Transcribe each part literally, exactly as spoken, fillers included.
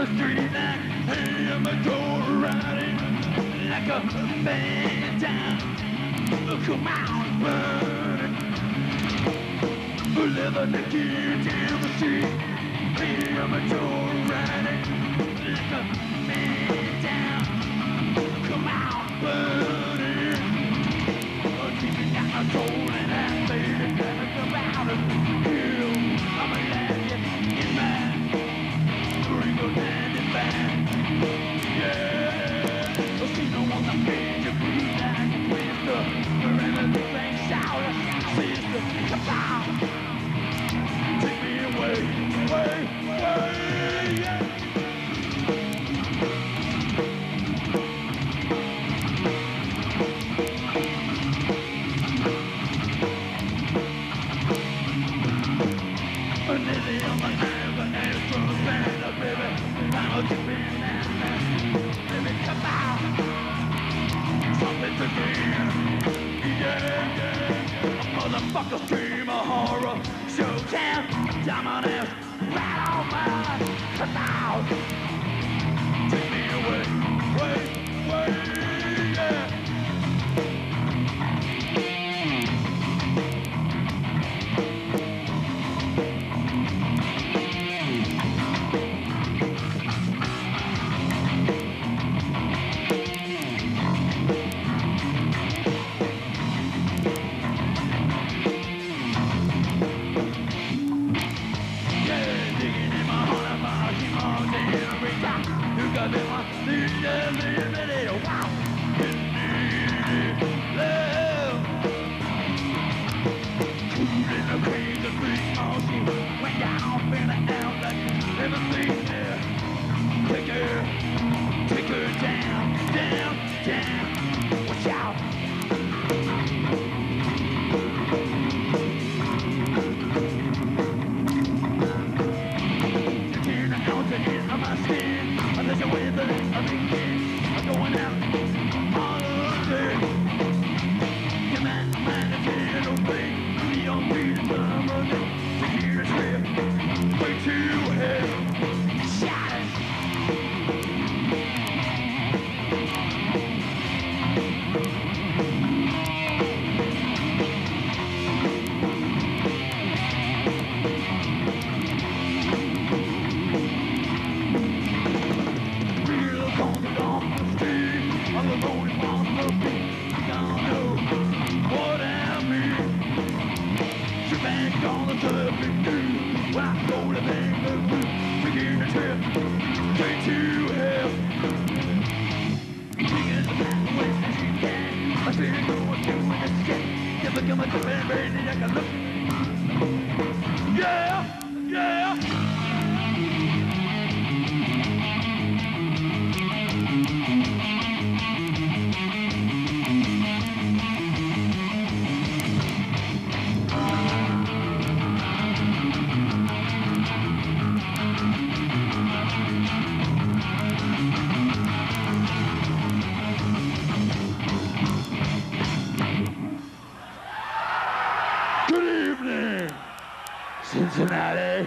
the street like amateur riding like a band down. Come on, burn it. Leather naked in the street. Amateur riding like a band down. Come on, burn it. Keeping out my soul and I'm baby. Come out and kill. I'ma let you in my bring your daddy back. Yeah, I see no one that made you breathe like a twister. Forever the same shout, sister, come on. Take me away, away, away, yeah. A lily on my nerve, an astro band, baby. I'm a keeping that man. Baby, come out. Something's again. Yeah, yeah. Motherfucker scream a horror. Show town. Dominant. Right on my. Come out. Take me away. Way, way, yeah. Cincinnati.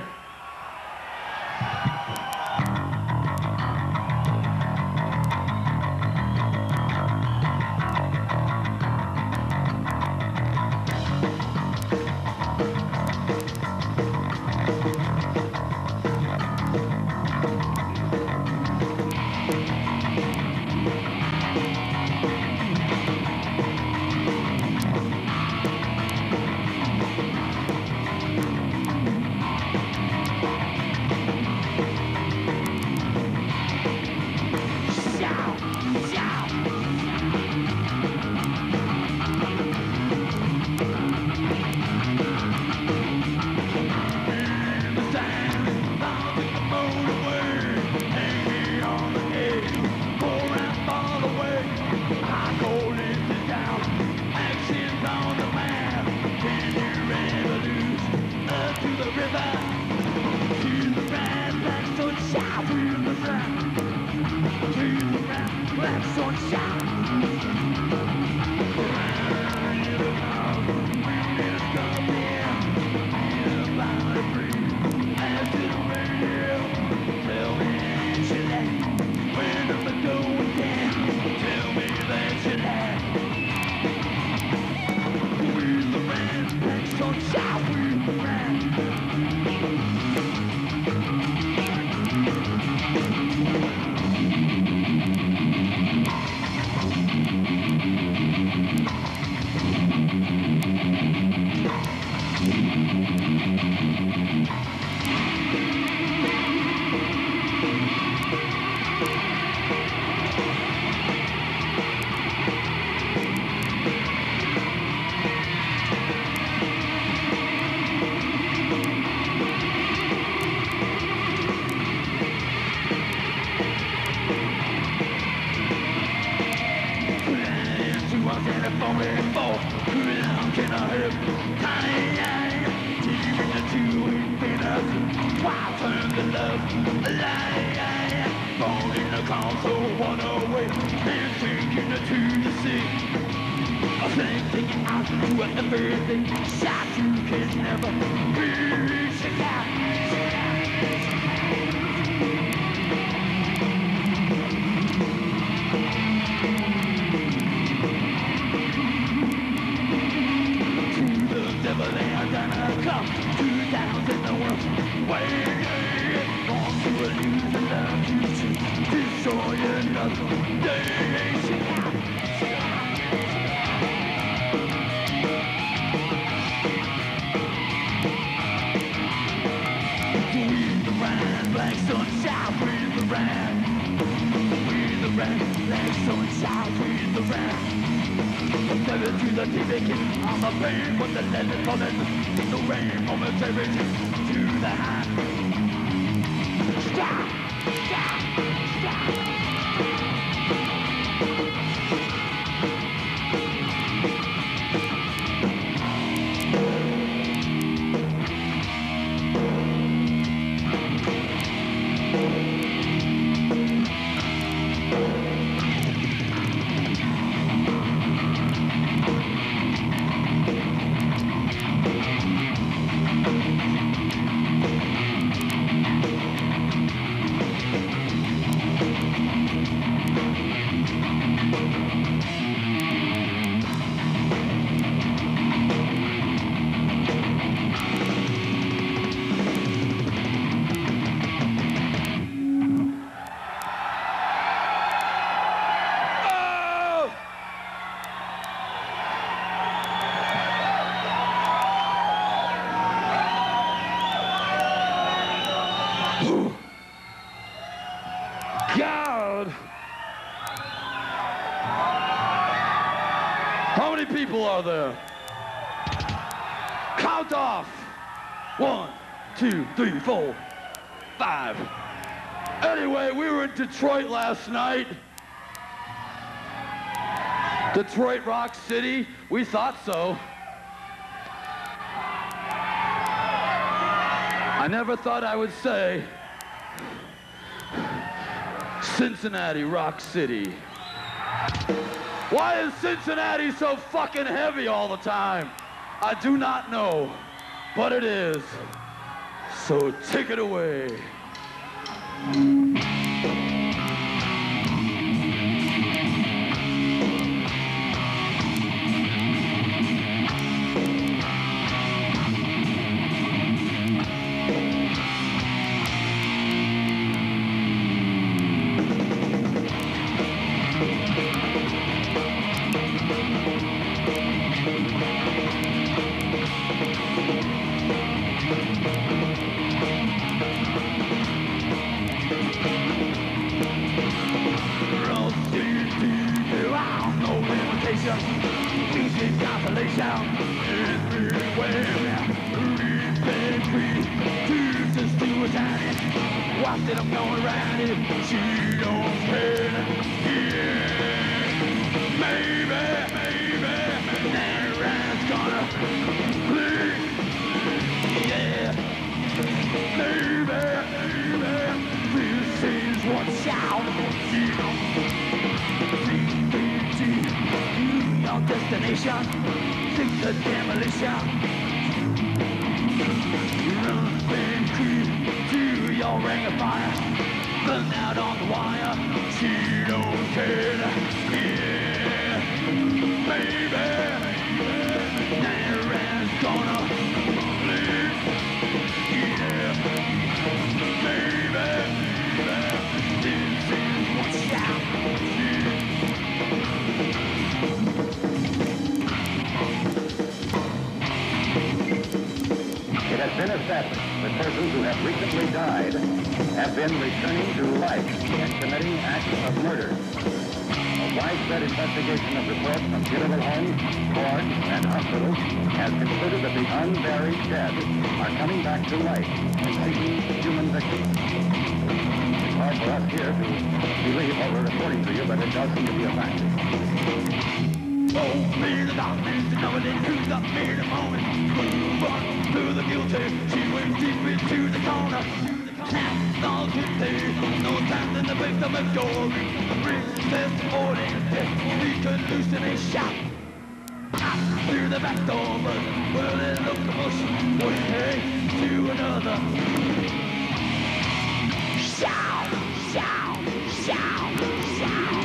slip. Time, teaming the two infinites. Why turn the love line? Born in a console, one away. And thinking to the sea. I think taking out to everything. Shot you can never reach a gap. Devil they are gonna come two thousand the world way. Born to lose and love to see, destroy another nation. With the rain, black sunshine, with the rain. With the rain, black sunshine, with the rain. Never to the beginning, I'm a pain, but the land is falling. The rain moments everything to the hand. Stop! Stop! Stop! God! How many people are there? Count off! One, two, three, four, five. Anyway, we were in Detroit last night. Detroit Rock City, we thought so. I never thought I would say Cincinnati Rock City. Why is Cincinnati so fucking heavy all the time? I do not know, but it is. So take it away. Easy consolation everywhere. Read bed free, Jesus to a tiny. Watch that I'm going around it. She don't care. Yeah, maybe, maybe, Nara's gonna please. Yeah, maybe, maybe, this is what shout. Destination, think the demolition. Run, big creep, to your ring of fire. Burn out on the wire, she don't care. Yeah, baby, Nara's gonna bleed. Yeah, baby, this is what shout. It has been established that persons who have recently died have been returning to life and committing acts of murder. A widespread investigation of reports from funeral homes, morgues, and hospitals has concluded that the unburied dead are coming back to life and seeking human victims. It's hard for us here to believe what we're reporting to you, but it does seem to be a fact. Oh, me the darkness, and knowing it through the mere moment. Move on through the guilty, she went deep into the corner. Snap, all guilty, no time in the face of a door. Princess ordering death, we could loosen a shot. Through the back door, but well, it looked the bush way to another. Shout, shout, shout, shout.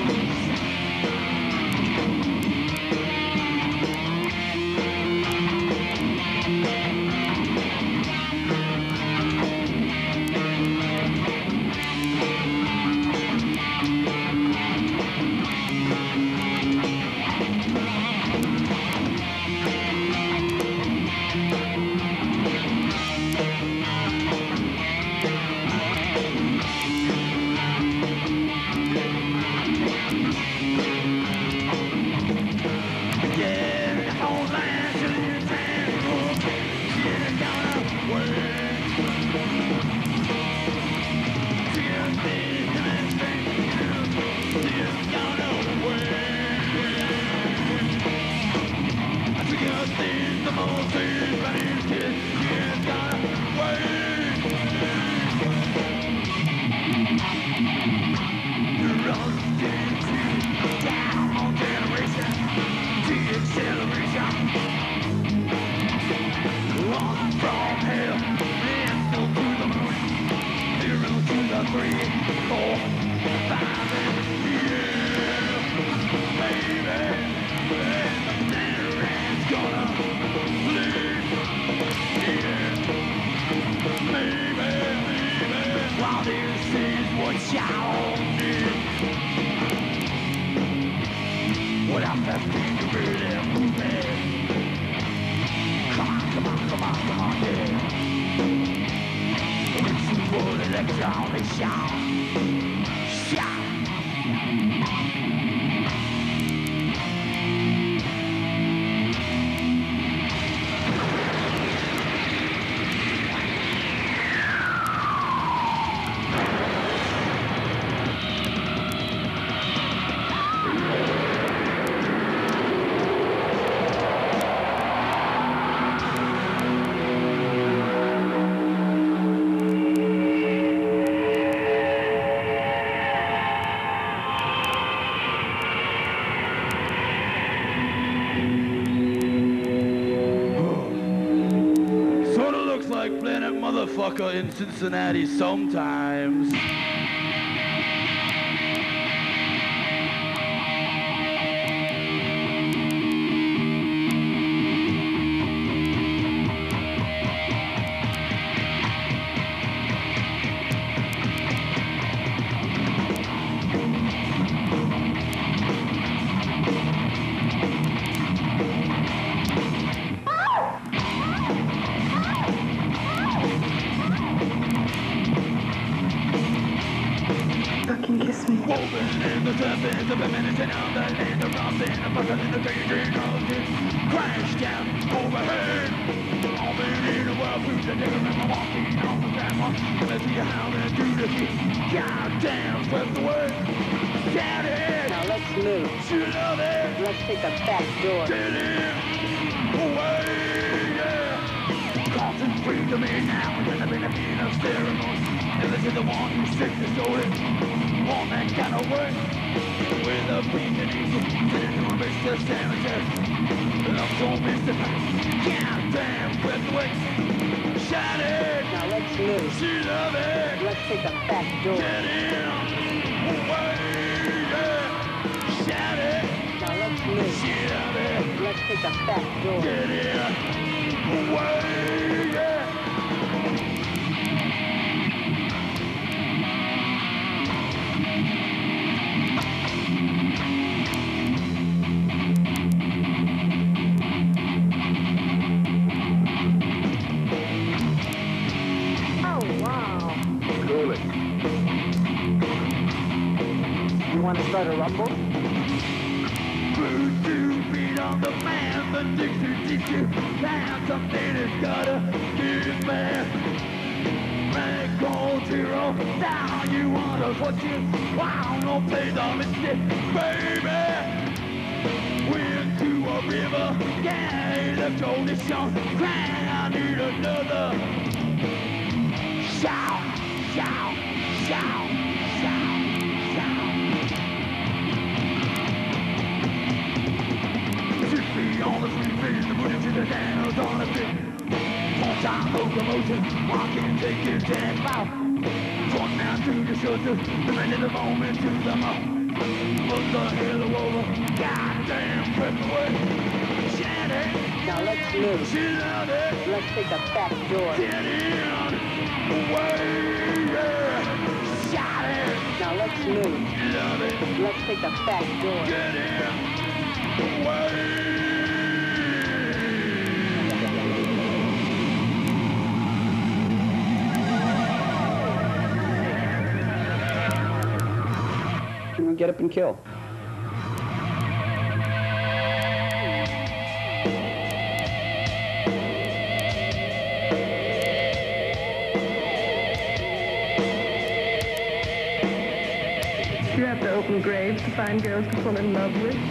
What I'm asking you really move it. Come on, come on, come on, come on, yeah. It's the full electronic shout. Shout. Like Planet Motherfucker in Cincinnati sometimes. Kiss me. Woven in the surface of a minute and on the land of Ross and a bucket in the daydream of this crash down overhead. All been in the world food that never remember walking on the ground. Let's see how they do the shit. Goddamn, swept away. Down it. Now let's move. You love it. Let's take the back door. Get in. Away, yeah. Causing free to me now. And then I've been a being of ceremony. And this is the one who sits the story. On that kind of work with a beacon eagle sitting to a Mister Cemetery. And I'm so Mister Goddamn, press the way. Shine it. Now let's move. She love it. Let's take the back door. Get in. Away, yeah. Shine it. Now let's move. She love it. Let's take the back door. Get in. Away, yeah. You want to start a rumble? Voodoo beat on the man, the Dixie teach you down. Something has gotta give back. Man, cold zero down. You wanna what you wow, no play the mistake, baby. Went to a river, yeah, the condition, crying, I need another. Shout, shout, shout, shout, shout. Six feet on the three feet, the booty to the dance on the feet. One time locomotion, I can't take it back out. One man to the shelter, the man in the moment to the mouth. What the hell over? Goddamn, press away. Shanty. Now let's move. She's out there. Let's take the back door. Get in. Away. Yeah. Shot it. Now let's move. Love it. Let's take the back door. Get in. Away. Get up and kill. You have to open graves to find girls to fall in love with.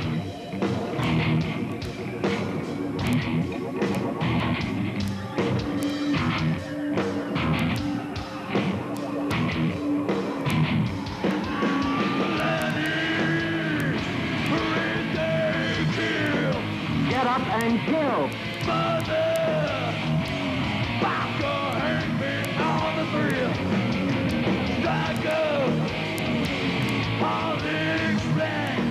Get up and kill. Mother, Baka, hang me on the thrill. Psycho, politics ran.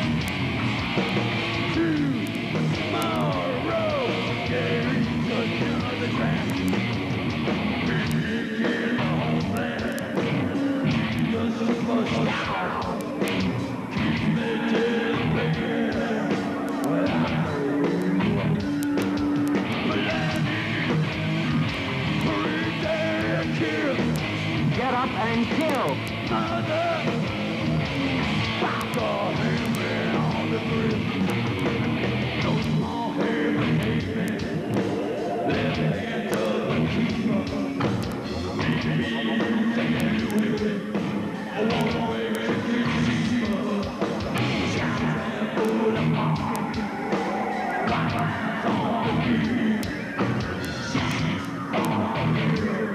Tomorrow, Gary's another track. Baby, get your homeland. Just as much now. Keep me till baby. Well, I Get up and kill. Mother, Baka, hang me on the thrill. No small heavy hate me. Let me into the keeper. Maybe you take it with me. I want to make it cheaper. Shout and pull them off. Violence on the beat. Shout on the beat.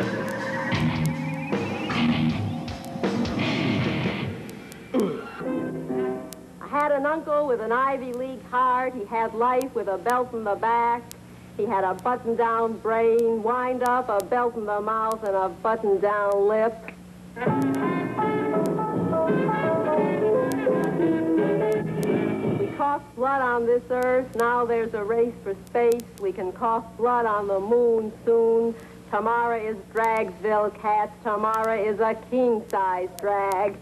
I had an uncle with an Ivy League heart. He had life with a belt in the back. He had a button-down brain, wind up, a belt in the mouth, and a button-down lip. We coughed blood on this earth. Now there's a race for space. We can cough blood on the moon soon. Tomorrow is Dragsville Cats. Tomorrow is a king-size drag.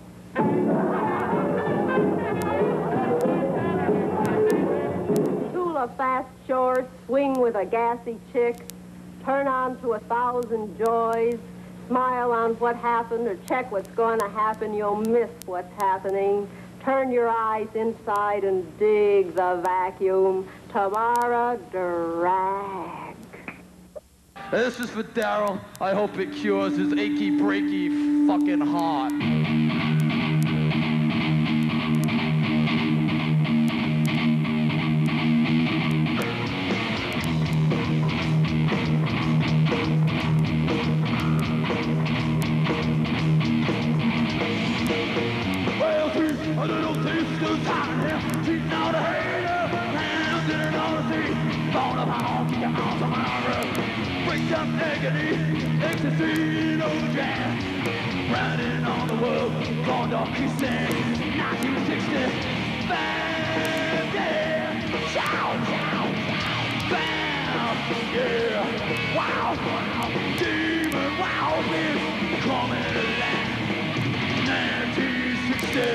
Tula fast short, swing with a gassy chick, turn on to a thousand joys, smile on what happened or check what's going to happen, you'll miss what's happening. Turn your eyes inside and dig the vacuum. Tamara drag. This is for Daryl. I hope it cures his achy, breaky fucking heart. Well, see, a little taste goes out here. She's not a hater. I'm getting on the sea. Phone up home, get on tomorrow. Break some negative, ecstasy, no jam. Riding on the world, going to kissing. nineteen sixty-five, yeah. Chow, chow, chow, bam, yeah. Wow, wow, demon, wow, bitch, coming alive. nineteen sixty.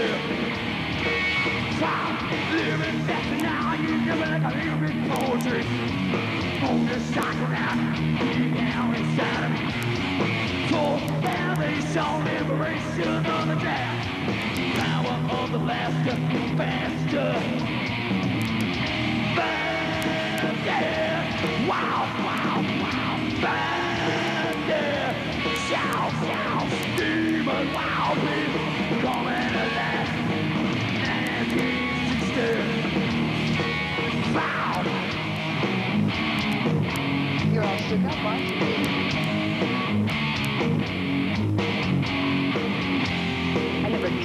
Wow, living better now, you never like a little bit poetry. On the side around, deep down inside of me. For salvation, liberation of the jazz. Power of the laughter, faster. Bam, yeah. Wow, wow, wow. Bam, yeah. Shout, shout, demon, wow, people coming alive. nineteen sixty.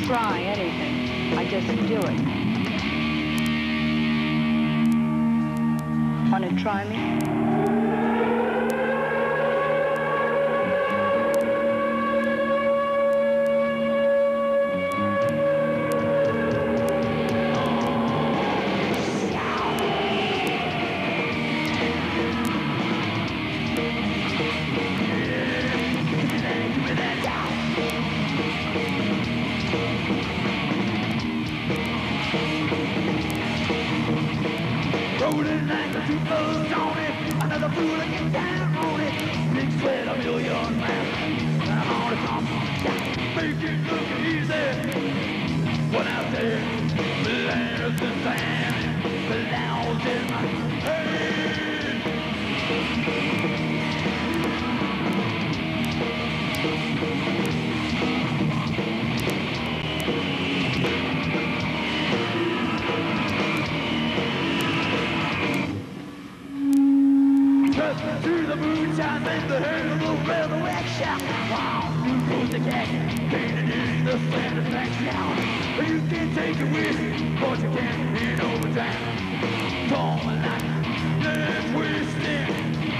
try anything. I just do it. Want to try me? Rolling like a two-foot on it, another fool to get down on it. Big sweat, a million miles, and I'm on the top. Make it look easy. One out there, there's the sand, clouds in my head. To the moonshine and the hell of the resurrection. Wow, you put the cat, painted in the satisfaction. You can take it with you, but you can't in overtime. Tom and I, let's twist it.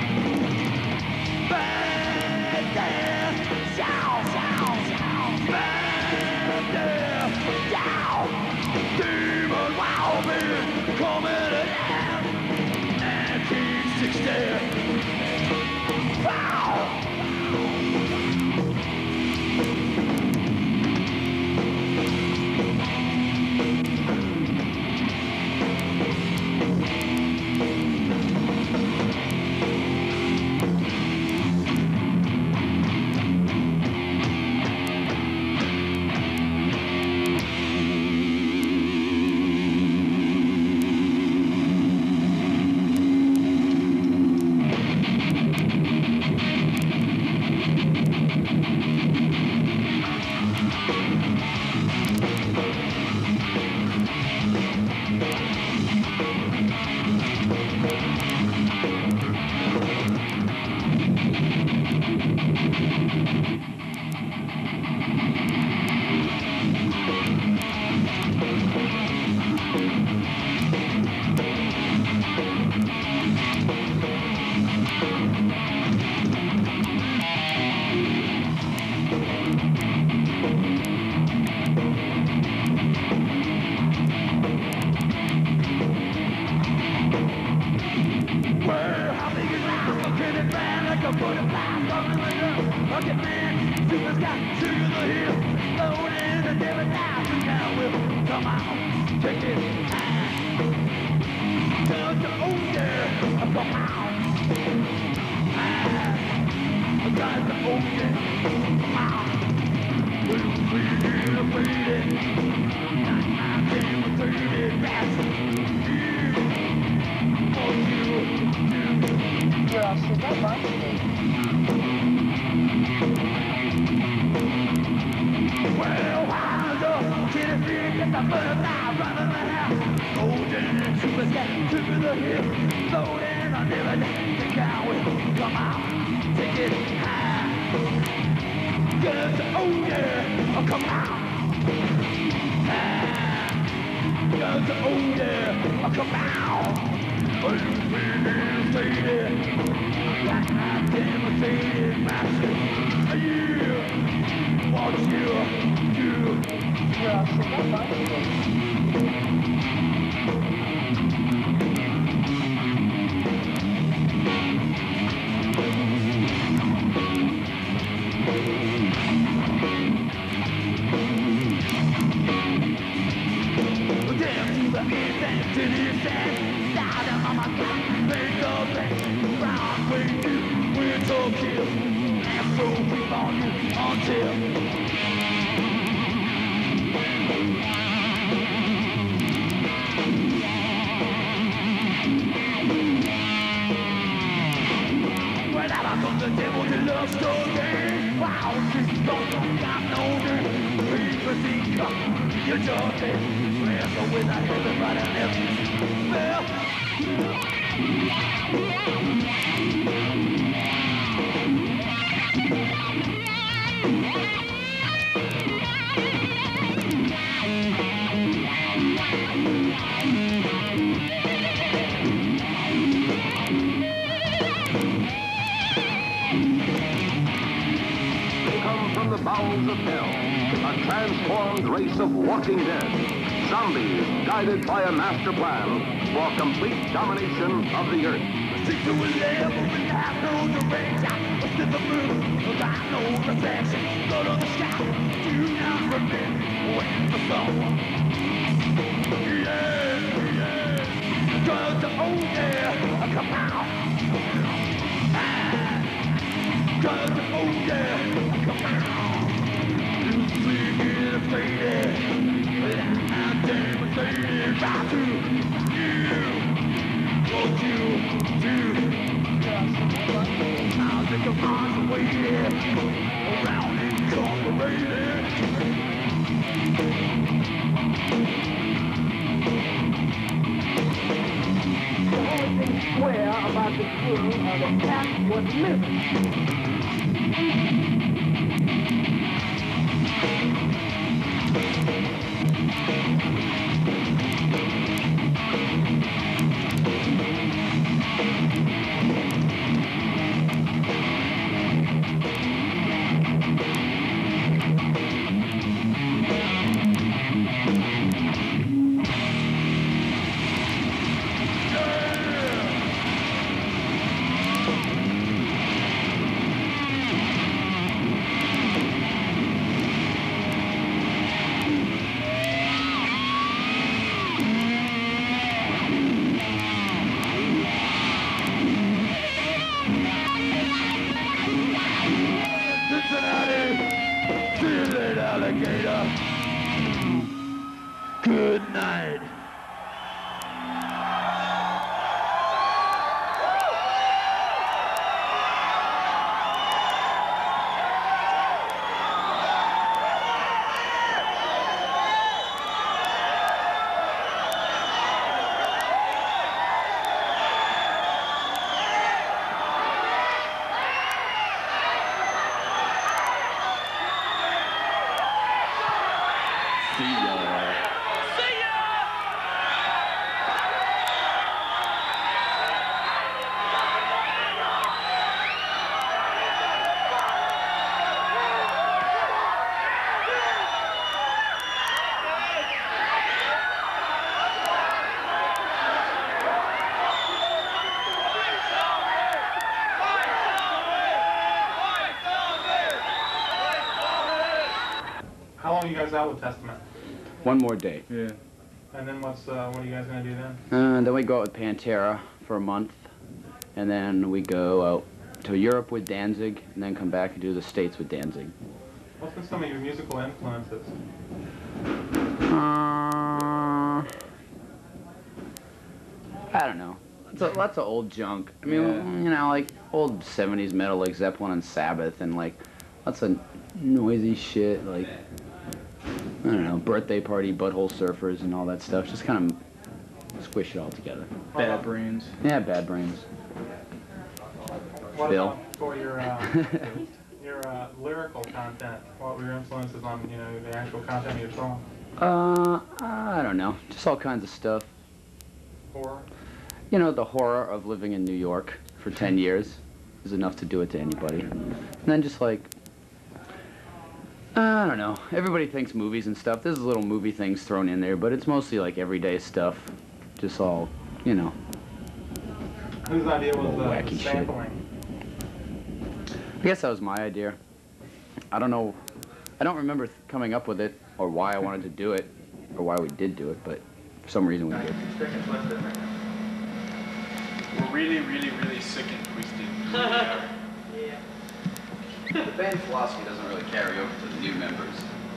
Bad there, shout, shout, shout. Bad there, shout. Demon wild man, coming down. nineteen sixty. transformed race of walking dead. Zombies guided by a master plan for complete domination of the earth. Six to eleven, and half knows the range. What's in the moon? Without no reflection. Go to the sky. Do not remember when the sun. Yeah, yeah. Cause the old air, come out. Ah. Cause the old air, come out. You see it faded. Without demonstrated by to you. Won't you do? I'll think of miles away around Incorporated. The whole thing square about the king of the cat was missing. Good night. See ya. How long are you guys out with Testament? One more day. Yeah. And then what's uh, what are you guys gonna do then? Uh, then we go out with Pantera for a month, and then we go out to Europe with Danzig, and then come back and do the States with Danzig. What's been some of your musical influences? Uh, I don't know. Lots of, lots of old junk. I mean, Yeah. you know, like old seventies metal like Zeppelin and Sabbath, and like lots of noisy shit like, I don't know, Birthday Party, Butthole Surfers, and all that stuff. Just kind of squish it all together. Bad Brains. Yeah, Bad Brains. What Phil. about for your uh, your uh, lyrical content? What were your influences on, you know, the actual content of your song? Uh, I don't know. Just all kinds of stuff. Horror? You know, the horror of living in New York for ten years is enough to do it to anybody. And then just like, I don't know. Everybody thinks movies and stuff. There's little movie things thrown in there, but it's mostly like everyday stuff. Just all, you know. Whose idea was the Wacky shit. sampling? I guess that was my idea. I don't know. I don't remember th coming up with it or why I wanted to do it or why we did do it, but for some reason we did. We're really, really, really sick and twisted. Yeah. The band philosophy doesn't really carry over to the new members.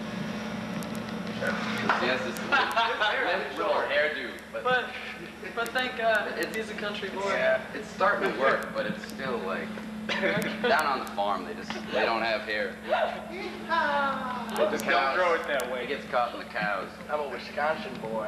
He has this little hairdo, but, But, but thank God, he's a country boy. yeah, it's starting to work, but it's still like down on the farm. They just they don't have hair. The Just cows, don't grow it that it way. gets caught in the cows. I'm a Wisconsin boy.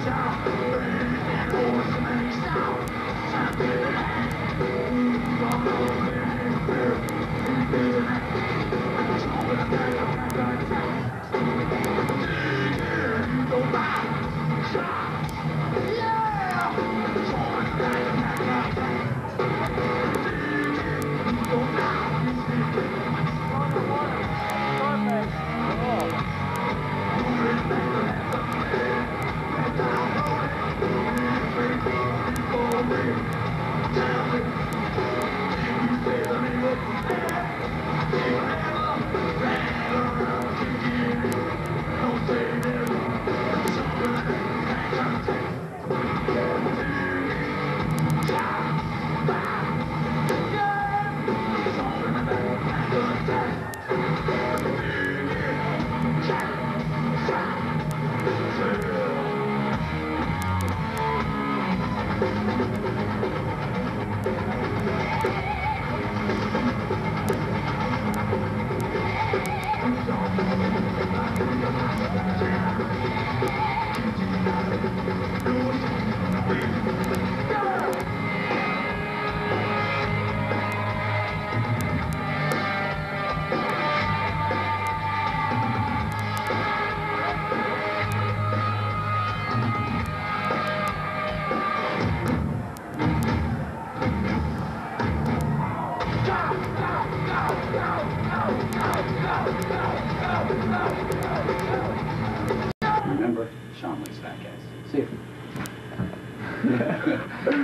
Remember, Sean likes fat guys. See you.